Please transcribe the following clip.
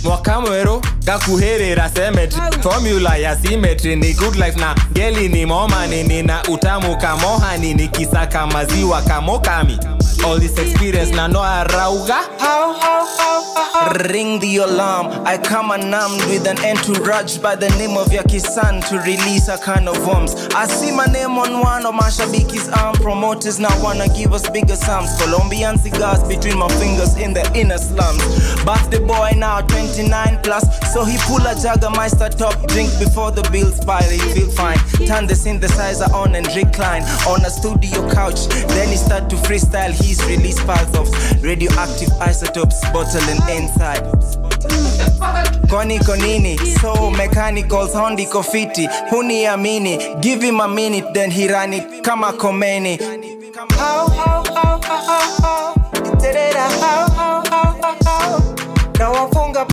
Wakamwero gakuherera cemetery formula ya symmetry ni good life na geli ni momani nina utamu kamohani nikisaka maziwa kamokami all this experience na no arauga. Ring the alarm, I come unarmed with an entourage by the name of Yaki-san to release a kind of worms. I see my name on one of Mashabiki's arm. Promoters now wanna give us bigger sums. Colombian cigars between my fingers in the inner slums. Birthday boy now 29 plus, so he pull a Jagermeister top drink before the bills pile. He feel fine, turn the synthesizer on and recline on a studio couch. Then he start to freestyle his release piles of radioactive isotopes bottling inside. Koni konini, so mechanical sound iko fiti. Huniamini, give him a minute then he ran it kama Komeni. How